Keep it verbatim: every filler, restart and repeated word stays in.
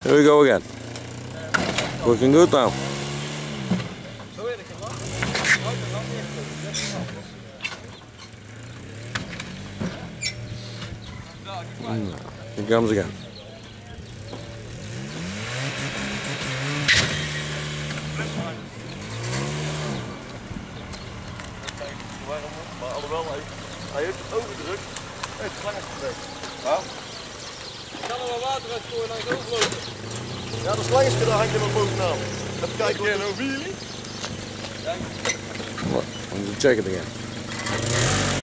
Here we go again. Looking good now. Mm, here comes again. Maar alhoewel hij, hij heeft het overdrukt, heeft het langer gekregen. Ja? Ik kan er wel water uit gooien en dan is het overlopen. Ja, de slangenske daar hangt er nog bovenaan. Even kijken wat er over jullie. Let me check it again.